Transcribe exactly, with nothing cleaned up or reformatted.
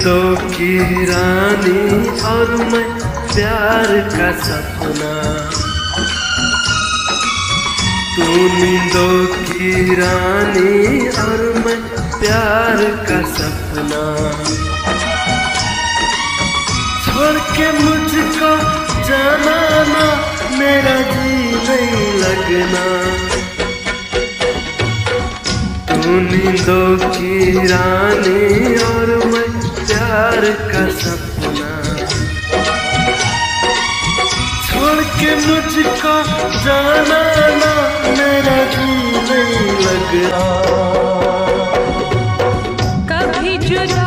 नींदों की रानी और मैं प्यार का सपना। तू नींदों की रानी और मैं प्यार का सपना। छोड़ के मुझको जाना ना, मेरा जी नहीं लगना। तू नींदों की रानी और मैं प्यार का सपना। छोड़ के मुझको जाना ना, मेरा जी नहीं लगना। कभी जुदा